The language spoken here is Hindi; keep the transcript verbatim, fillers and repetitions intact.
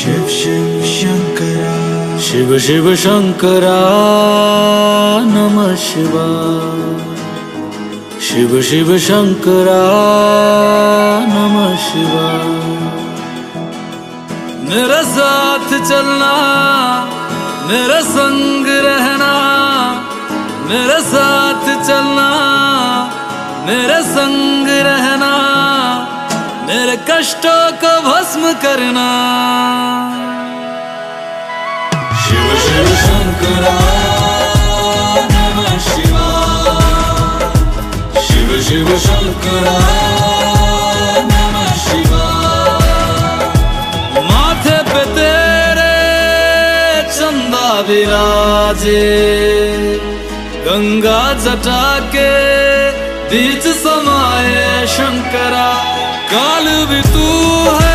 शिव शिव शंकरा शिव शिव शंकरा नमः शिवाय। शिव शिव शंकरा नमः शिवाय। मेरे साथ चलना, मेरे संग रहना, मेरे साथ चलना, मेरे संग रहना, मेरे कष्टों को भस्म करना। शिव शिव शंकरा नमः शिवाय। शिव शिव शंकरा नमः शिवाय। माथे पे तेरे चंदा विराजे, गंगा जटा के बीच समाये शंकरा। काल भी तू है